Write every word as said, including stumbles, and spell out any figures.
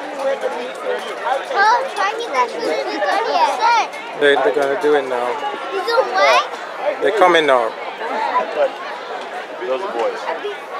Oh, Chinese actually really good yet. They, they're gonna do it now. He's doing what? They're coming now. Those are boys.